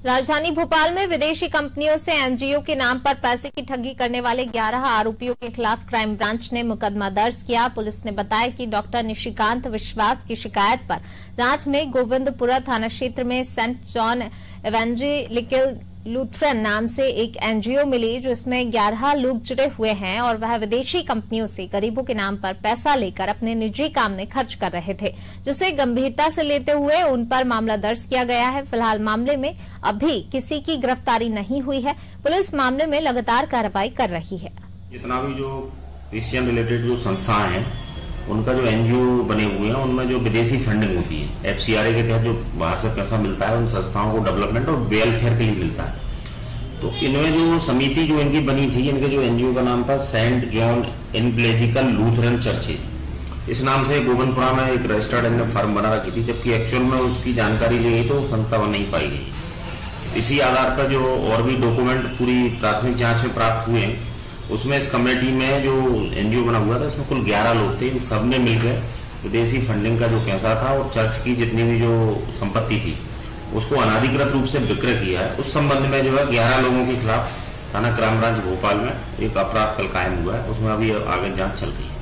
राजधानी भोपाल में विदेशी कंपनियों से एनजीओ के नाम पर पैसे की ठगी करने वाले 11 आरोपियों के खिलाफ क्राइम ब्रांच ने मुकदमा दर्ज किया। पुलिस ने बताया कि डॉक्टर निशिकांत विश्वास की शिकायत पर जांच में गोविंदपुरा थाना क्षेत्र में सेंट जॉन एवेंजेलिकल लूथरन नाम से एक एनजीओ मिली, जो इसमें 11 लोग जुड़े हुए हैं और वह विदेशी कंपनियों से गरीबों के नाम पर पैसा लेकर अपने निजी काम में खर्च कर रहे थे, जिसे गंभीरता से लेते हुए उन पर मामला दर्ज किया गया है। फिलहाल मामले में अभी किसी की गिरफ्तारी नहीं हुई है। पुलिस मामले में लगातार कार्रवाई कर रही है। जितना भी जो क्रिश्चियन रिलेटेड जो संस्थाएं हैं, उनका जो एनजीओ बने हुए हैं, उनमें जो विदेशी फंडिंग होती है, एफसीआरए के तहत जो बाहर से पैसा मिलता है, उन संस्थाओं को डेवलपमेंट और वेलफेयर के लिए मिलता है। तो इनमें जो समिति जो इनकी बनी थी, इनके जो एनजीओ का नाम था Saint John Evangelical Lutheran church. इस नाम से गोविंदपुरा में एक रजिस्टर्ड इनने फर्म बना रखी थी, जबकि एक्चुअल में उसकी जानकारी ली गई तो संस्था बन नहीं पाई गई। इसी आधार पर जो और भी डॉक्यूमेंट पूरी प्राथमिक जांच में प्राप्त हुए, उसमें इस कमेटी में जो एनजीओ बना हुआ था, इसमें कुल 11 लोग थे। इन सबने मिलकर विदेशी फंडिंग का जो पैसा था और चर्च की जितनी भी जो संपत्ति थी, उसको अनाधिकृत रूप से विक्रय किया है। उस संबंध में जो है 11 लोगों के खिलाफ थाना क्राइम ब्रांच भोपाल में एक अपराध कल कायम हुआ है। उसमें अभी आगे जांच चल रही है।